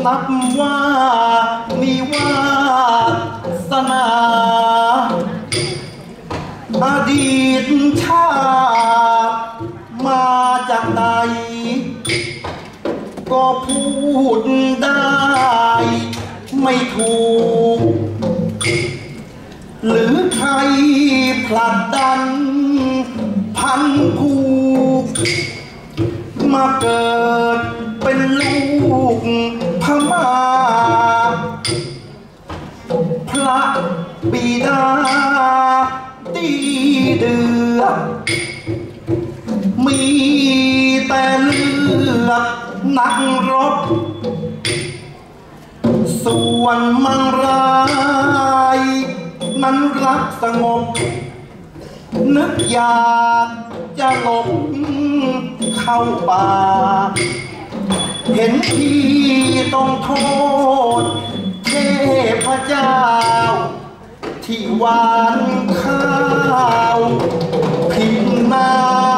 นับว่ามีวาสนาอดีตชาติมาจากไหนก็พูดได้ไม่ถูกหรือใครผลักดันพันผูกมาเกิดเป็นลูกพม่าพระบิดาดีเดือดมีแต่เลือดนักรบส่วนมังรายนั้นรักสงบนึกอยากจะหลบเข้าป่าเห็นที่ต้องโทษเทพเจ้าที่หวานข้าวผิดนา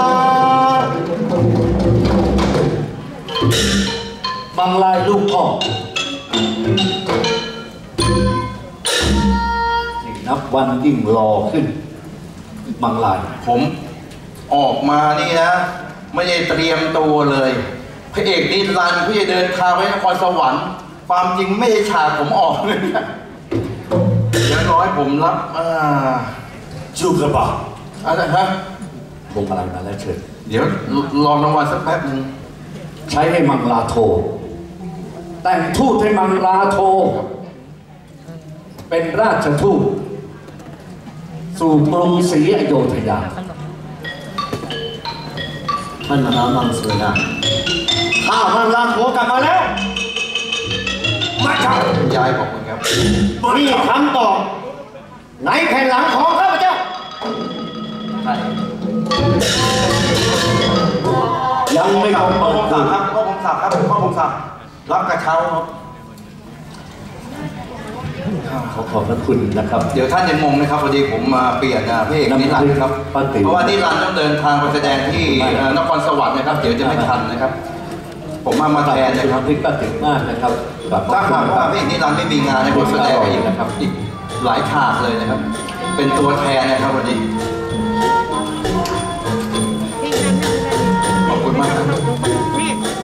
บางรายลูกพ่อนับวันยิ่งรอขึ้นบางรายผมออกมานี่นะไม่ได้เตรียมตัวเลยพระเอกนิรันดร์ผู้จะเดินทางไปนครสวรรค์ความจริงไม่ใช่ฉากผมออกเลยนะอย่างน้อยผมรับจูกระบะอะไรฮะวงอะไรมาแล้วเชิญเดี๋ยวรอรางวัลสักแป๊บนึงใช้ให้มังลาโทแต่งทูตให้มังลาโทเป็นราชทูตสู่กรุงศรีอโยธยาท่านมหามังสวิรัติข้ามังลาโทกลับมาแล้วมาจับยายบอกคุณครับนี่คำตอบในแผ่นหลังของข้าพเจ้ายังไม่ข้อผมสับครับข้อผมสับครับข้อผมสับรับกระเช้าครับขอบพระคุณนะครับเดี๋ยวท่านยังงงนะครับพอดีผมมาเปลี่ยนพระเอกนิรันดร์ครับเพราะว่านิรันดร์ต้องเดินทางไปแสดงที่นครสวรรค์นะครับเดี๋ยวจะไม่ทันนะครับผมมาแทนนะครับพิป้าถึงมากนะครับถ้าหากว่าพระเอกนิรันดร์ไม่มีงานในบทแสดงอีกนะครับอีกหลายฉากเลยนะครับเป็นตัวแทนนะครับวันนี้